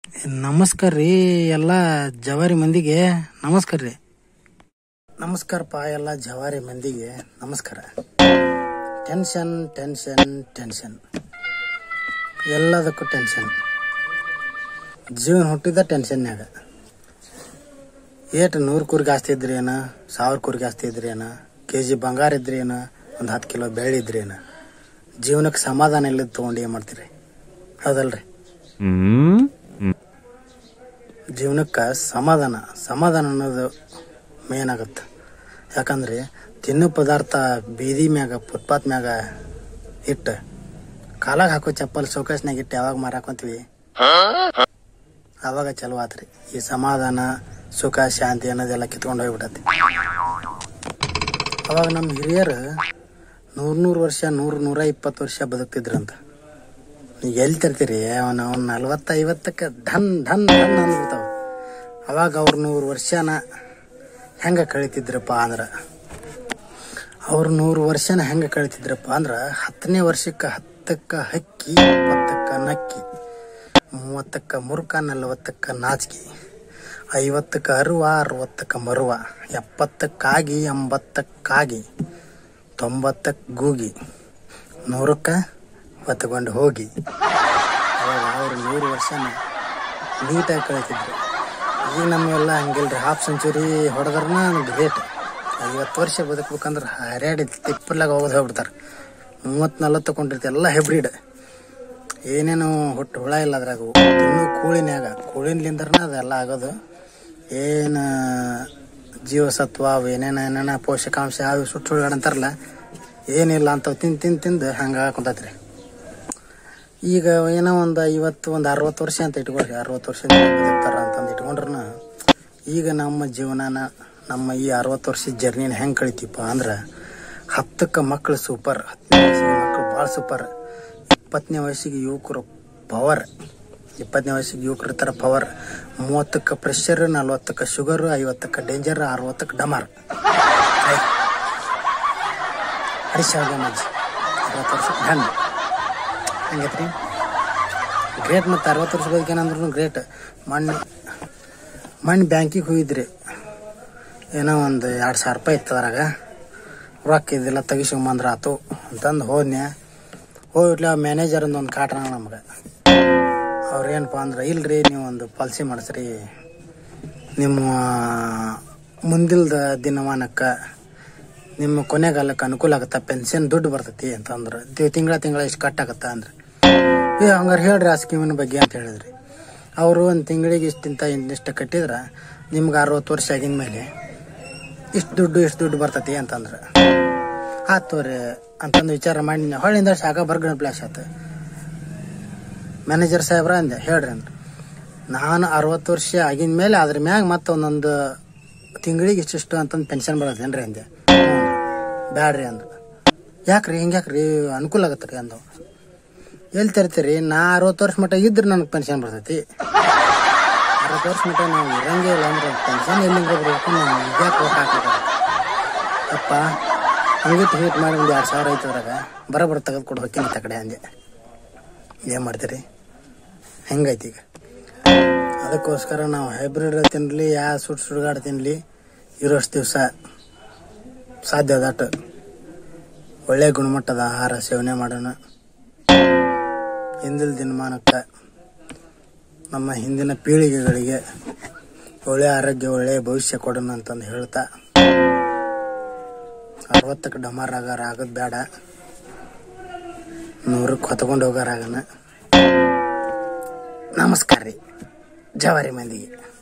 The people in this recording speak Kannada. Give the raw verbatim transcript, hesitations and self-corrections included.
ನಮಸ್ಕಾರ ರೀ ಎಲ್ಲ ಜವಾರಿ ಮಂದಿಗೆ ನಮಸ್ಕಾರ ರೀ. ನಮಸ್ಕಾರಪ್ಪ ಎಲ್ಲ ಜವಾರಿ ಮಂದಿಗೆ ನಮಸ್ಕಾರ. ಟೆನ್ಷನ್ ಟೆನ್ಷನ್ ಟೆನ್ಷನ್ ಎಲ್ಲದಕ್ಕೂ ಟೆನ್ಷನ್. ಜೀವನ ಹುಟ್ಟಿದ ಟೆನ್ಷನ್ಯಾಗ. ಏಟು ನೂರು ಕೂರ್ಗೆ ಆಸ್ತಿ ಇದ್ರಿ ಏನ, ಸಾವಿರ ಕೂರ್ಗೆ ಆಸ್ತಿ ಇದ್ರಿ ಏನ, ಕೆ ಜಿ ಬಂಗಾರ ಇದ್ರಿ ಏನ, ಒಂದು ಹತ್ತು ಕಿಲೋ ಬೆಳ್ಳಿ ಇದ್ರಿ ಏನ, ಜೀವನಕ್ಕೆ ಸಮಾಧಾನ ಇಲ್ಲದ ತೊಗೊಂಡು ಏನು ಮಾಡ್ತೀರಿ? ಹೌದಲ್ರಿ? ಜೀವನಕ್ಕೆ ಸಮಾಧಾನ ಸಮಾಧಾನ ಅನ್ನೋದು ಮೇನ್ ಆಗುತ್ತೆ. ಯಾಕಂದ್ರೆ ತಿನ್ನೋ ಪದಾರ್ಥ ಬೀದಿ ಮ್ಯಾಗ ಫುಟ್ಪಾತ್ ಮ್ಯಾಗ ಇಟ್ಟು ಕಾಲಾಗ ಹಾಕೋ ಚಪ್ಪಲ್ ಶೋಕೇಶ್ನಾಗ ಇಟ್ಟು ಯಾವಾಗ ಮಾರಾಕೊಂತೀವಿ ಅವಾಗ ಚಲೋ ಆತ್ರಿ. ಈ ಸಮಾಧಾನ ಸುಖ ಶಾಂತಿ ಅನ್ನೋದೆಲ್ಲ ಕಿತ್ಕೊಂಡು ಹೋಗ್ಬಿಟ್ಟತಿ. ಅವಾಗ ನಮ್ಮ ಹಿರಿಯರು ನೂರ್ ನೂರು ವರ್ಷ ನೂರು ನೂರ ಇಪ್ಪತ್ತು ವರ್ಷ ಬದುಕ್ತಿದ್ರಂತ. ನೀವು ಎಲ್ಲಿ ತರ್ತೀರಿ? ಅವನು ಅವ್ನು ನಲ್ವತ್ತ ಐವತ್ತಕ್ಕೆ ಢನ್ ಢನ್ ಢನ್ ಅಂದ್ಬಿಡ್ತಾವ. ಅವಾಗ ಅವ್ರ ನೂರು ವರ್ಷನ ಹೆಂಗೆ ಕಳಿತಿದ್ರಪ್ಪ ಅಂದ್ರೆ ಅವ್ರು ನೂರು ವರ್ಷನ ಹೆಂಗೆ ಕಳಿತಿದ್ರಪ್ಪ ಅಂದ್ರೆ ಹತ್ತನೇ ವರ್ಷಕ್ಕೆ ಹತ್ತಕ್ಕೆ ಹಕ್ಕಿ, ಇಪ್ಪತ್ತಕ್ಕೆ ನಕ್ಕಿ, ಮೂವತ್ತಕ್ಕೆ ಮುರುಕ, ನಲ್ವತ್ತಕ್ಕೆ ನಾಚಿಕೆ, ಐವತ್ತಕ್ಕೆ ಅರುವ, ಅರವತ್ತಕ್ಕೆ ಮರುವ, ಎಪ್ಪತ್ತಕ್ಕಾಗಿ, ಎಂಬತ್ತಕ್ಕಾಗಿ, ತೊಂಬತ್ತಕ್ಕೆ ಗೂಗಿ, ನೂರಕ್ಕೆ ಹೊತ್ಕೊಂಡು ಹೋಗಿ. ಅವಾಗ ಅವ್ರು ನೂರು ವರ್ಷನ ನೀಟಾಗಿ ಕಳಿತಿದ್ರು. ಈಗ ನಮ್ಮೆಲ್ಲ ಹಂಗಿಲ್ರಿ. ಹಾಫ್ ಸೆಂಚುರಿ ಹೊಡೆದ್ರನ ಗ್ರೇಟ್. ಐವತ್ತು ವರ್ಷ ಬದುಕ್ಬೇಕಂದ್ರೆ ಹರ್ಯಾಡಿ ತಿಪ್ಪಲಾಗ ಹೋಗೋದು ಹೋಗ್ಬಿಡ್ತಾರೆ. ಮೂವತ್ತು ನಲ್ವತ್ತು ಕೊಂಡಿರ್ತೀವಿ ಎಲ್ಲ ಹೈಬ್ರಿಡ್. ಏನೇನು ಹುಟ್ಟು ಹುಳ ಇಲ್ಲ ಅದ್ರಾಗ. ಇನ್ನೂ ಕೂಳಿನ್ಯಾಗ ಕೂಳಿನ್ಲಿಂದ್ರನ ಅದೆಲ್ಲ ಆಗೋದು. ಏನು ಜೀವಸತ್ವ ಅವು ಏನೇನು ಏನೇನ ಪೋಷಕಾಂಶ ಅವು ಸುಟ್ಟು ಹುಳುಗಾಡಂತಾರಲ್ಲ, ಏನಿಲ್ಲ ಅಂತ ತಿಂದು ತಿಂದು ತಿಂದು ಹಂಗೆ ಕುಂತೈತ್ರಿ. ಈಗ ಏನೋ ಒಂದು ಐವತ್ತು ಒಂದು ಅರವತ್ತು ವರ್ಷ ಅಂತ ಇಟ್ಕೊಳ್ರಿ, ಅರವತ್ತು ವರ್ಷ ಬದುಕ್ತಾರ ಅಂತಂದು ಇಟ್ಕೊಂಡ್ರು ಈಗ ನಮ್ಮ ಜೀವನನ ನಮ್ಮ ಈ ಅರವತ್ತು ವರ್ಷದ ಜರ್ನಿನ ಹೆಂಗೆ ಕಳಿತೀಪ್ಪ ಅಂದ್ರೆ ಹತ್ತಕ್ಕೆ ಮಕ್ಕಳು ಸೂಪರ್, ಹತ್ತನೇ ವಯಸ್ಸಿಗೆ ಮಕ್ಕಳು ಭಾಳ ಸೂಪರ್, ಇಪ್ಪತ್ತನೇ ವಯಸ್ಸಿಗೆ ಯುವಕರು ಪವರ್, ಇಪ್ಪತ್ತನೇ ವಯಸ್ಸಿಗೆ ಯುವಕರು ಇರ್ತಾರೆ ಪವರ್, ಮೂವತ್ತಕ್ಕೆ ಪ್ರೆಷರ್, ನಲ್ವತ್ತಕ್ಕೆ ಶುಗರು, ಐವತ್ತಕ್ಕೆ ಡೇಂಜರ್, ಅರವತ್ತಕ್ಕೆ ಡಮಾರ್. ಹರಿಶಾಗ ಮಜ್ಜಿ ಅರವತ್ತು ವರ್ಷಕ್ಕೆ ಢಂಡ್ ಹಂಗೈತ್ರಿ. ಗ್ರೇಟ್. ಮತ್ತು ಅರವತ್ತು ವರ್ಷ ಬದುಕೇನಂದ್ರೂ ಗ್ರೇಟ್. ಮಣ್ಣು ಮಣ್ಣು ಬ್ಯಾಂಕಿಗೆ ಹೋಗಿದ್ರಿ, ಏನೋ ಒಂದು ಎರಡು ಸಾವಿರ ರೂಪಾಯಿ ಇತ್ತು ಅದ್ರಾಗ, ರೊಕ್ಕ ಇದೆಲ್ಲ ತೆಗಿಸ್ಕೊಂಬಂದ್ರೆ ಆತು ಅಂತಂದು ಹೋದ್ನ್ಯಾ. ಹೋಗ್ಬಿಟ್ಲಿ ಆ ಮ್ಯಾನೇಜರಿಂದ ಒಂದು ಕಾಟ್ರ ನಮ್ಗೆ. ಅವ್ರು ಏನಪ್ಪ ಅಂದ್ರೆ, ಇಲ್ರಿ ನೀವು ಒಂದು ಪಾಲಿಸಿ ಮಾಡಿಸ್ರಿ, ನಿಮ್ಮ ಮುಂದಿಲ್ದ ದಿನಮಾನಕ್ಕೆ ನಿಮ್ಮ ಕೊನೆಗಾಲಕ್ಕೆ ಅನುಕೂಲ ಆಗುತ್ತಾ, ಪೆನ್ಷನ್ ದುಡ್ಡು ಬರ್ತೈತಿ ಅಂತಂದ್ರೆ, ತಿಂಗಳ ತಿಂಗಳ ಇಷ್ಟು ಕಟ್ಟಾಗತ್ತ ಅಂದ್ರೆ, ಏ ಹಂಗಾರೆ ಹೇಳ್ರಿ ಆ ಸ್ಕೀಮಿನ ಬಗ್ಗೆ ಅಂತ ಹೇಳಿದ್ರಿ. ಅವರು ಒಂದು ತಿಂಗಳಿಗೆ ಇಷ್ಟಿಂತ ಇಂತಿಷ್ಟು ಕಟ್ಟಿದ್ರೆ ನಿಮ್ಗೆ ಅರವತ್ತು ವರ್ಷ ಆಗಿನ ಮೇಲೆ ಇಷ್ಟು ದುಡ್ಡು ಇಷ್ಟು ದುಡ್ಡು ಬರ್ತೈತಿ ಅಂತಂದ್ರೆ ಆತು ರೀ ಅಂತಂದು ವಿಚಾರ ಮಾಡಿ ಹೊಳ್ಳಿಂದ ಶಾಖ ಬರ್ಗಣ ಪ್ಲಾಶ್ ಆಯ್ತು. ಮ್ಯಾನೇಜರ್ ಸಾಹೇಬ್ರ ಅಂದೆ, ಹೇಳ್ರಿ ಅಂದ್ರೆ, ನಾನು ಅರವತ್ತು ವರ್ಷ ಆಗಿನ ಮೇಲೆ ಅದ್ರ ಮ್ಯಾಗ ಮತ್ತೆ ಒಂದೊಂದು ತಿಂಗಳಿಗೆ ಇಷ್ಟಿಷ್ಟು ಅಂತಂದು ಪೆನ್ಷನ್ ಬರೋದೇನ್ರಿ ಅಂದೆ. ಬ್ಯಾಡ್ರಿ ಅಂದ್ರು. ಯಾಕ್ರಿ ಹಿಂಗ್ಯಾಕ್ರಿ ಅನುಕೂಲ ಆಗತ್ತೆ ರೀ ಅಂದವು. ಎಲ್ಲಿ ತರ್ತೀರಿ? ನಾ ಅರವತ್ತು ವರ್ಷ ಮಟ್ಟ ಇದ್ರೆ ನನಗೆ ಪೆನ್ಷನ್ ಬರ್ತೈತಿ. ಅರವತ್ತು ವರ್ಷ ಮಟ್ಟ ನಾವು ಇರಂಗೇ ಇಲ್ಲ ಅಂದ್ರೆ ಪೆನ್ಷನ್ ಎಲ್ಲಿಂದ ಬರಬೇಕು? ನಾವು ಯಾಕೆ ಹೋಗ್ಬೇಕಾಗ್ತದೆ ಅಪ್ಪ. ಹಂಗಿಟ್ಟು ಹೀಟ್ ಮಾಡಿ ಒಂದು ಎರಡು ಸಾವಿರ ಐತೆ ಅದ್ರಾಗ ಬರೋಬ್ಬರ ತೆಗೆದು ಕೊಡು ಹೊಕ್ಕಿನ ತ ಕಡೆ ಅಂದೆ. ಏನು ಮಾಡ್ತೀರಿ? ಹೆಂಗೈತಿ ಈಗ? ಅದಕ್ಕೋಸ್ಕರ ನಾವು ಹೈಬ್ರಿಡ್ ತಿನ್ನಲಿ, ಯಾ ಸುಟ್ಟು ಸುಡುಗಾಡು ತಿನ್ನಲಿ, ಇರೋಷ್ಟು ದಿವಸ ಸಾಧ್ಯ ಆದಟ್ಟು ಒಳ್ಳೆ ಗುಣಮಟ್ಟದ ಆಹಾರ ಸೇವನೆ ಮಾಡೋಣ. ಹಿಂದಿನ ದಿನಮಾನಕ್ಕೆ ನಮ್ಮ ಹಿಂದಿನ ಪೀಳಿಗೆಗಳಿಗೆ ಒಳ್ಳೆ ಆರೋಗ್ಯ, ಒಳ್ಳೆಯ ಭವಿಷ್ಯ ಕೊಡೋಣ ಅಂತಂದು ಹೇಳ್ತಾ, ಅರವತ್ತಕ್ಕೆ ಡಮಾರ್ ಆಗಾರ ಆಗೋದು ಬೇಡ, ನೂರಕ್ಕೆ ಹೊತ್ಕೊಂಡು ಹೋಗಾರಾಗನ. ನಮಸ್ಕಾರ ರೀ ಜವಾರಿ ಮಂದಿಗೆ.